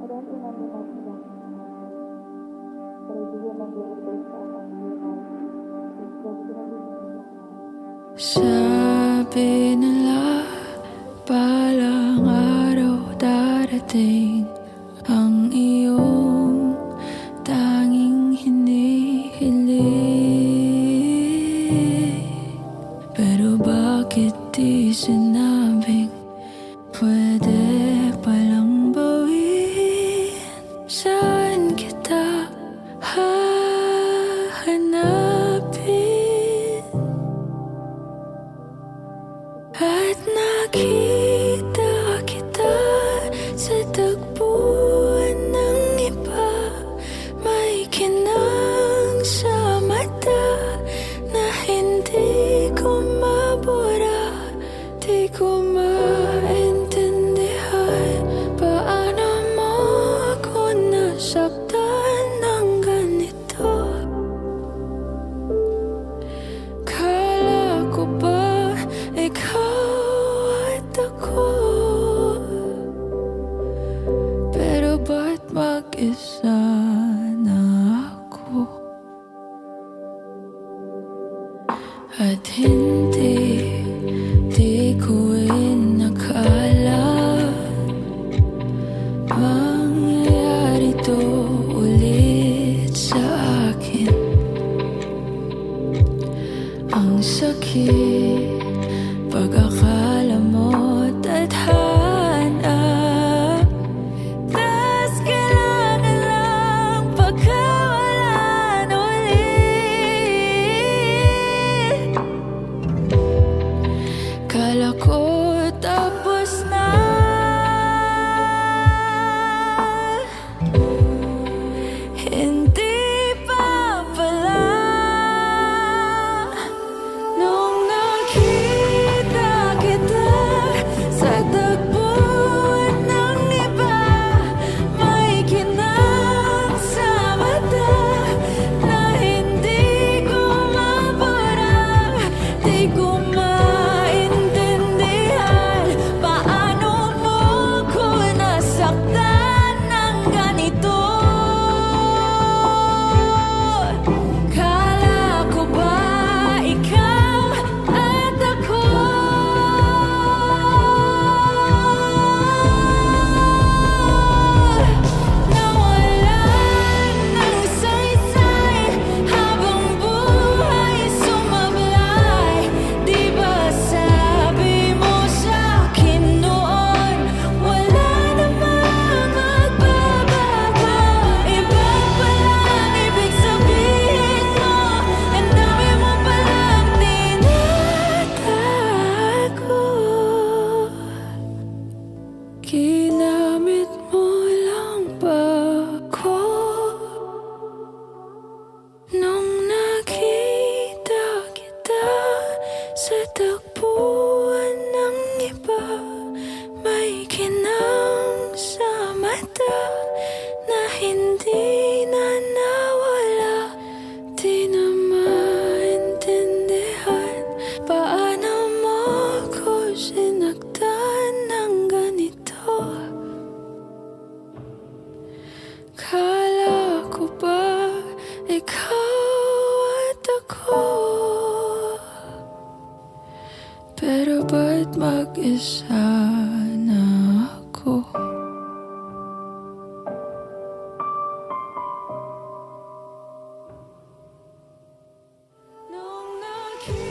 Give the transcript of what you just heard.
Kalimutan inanimate lang. Pero di yun nag-reverse sa aking buhay. Ikaw pinag-ibig. Sabi nila, balang araw darating ang iyong tanging hinihiling. Pero bakit di sinabing pwede palang bawin? Saan kita hahanapin? At nakita kita sa tagpuan ng iba. May kinang sa mata na hindi ko mabura. Di ko maintindihan paano mo ako nasaktan ng ganito. Kala ko ba ikaw at ako? Pero ba't mag-isa na ako? At di ko inakala mangyayari to ulit sa akin. Ang sakit pag akala mo tadhana, tas kailangan lang pagkawalan ulit. Kala ko tapos na, hindi pa pala. Nung nakita kita sa tagpuan ng iba, may kinang sa mata na hindi ko mabura. Di ko maintindihan paano mo ko nasaktan ng ganito. Kala ko ba ikaw at ako? Nawalan ng saysay habang buhay sumablay. Di ba sabi mo sa'kin noon, wala namang magbabago? Iba palang ibig sabihin mo, ang dami mo palang tinatago. Ginamit mo lang ba ko? Nung nakita kita sa tagpuan ng iba, may kinang sa mata na hindi na nawala. Di na maintindihan paano mo ko sinaktan ng ganito. Kala ko ba ikaw at ako? Pero ba't mag-isa na ako? Nung nakita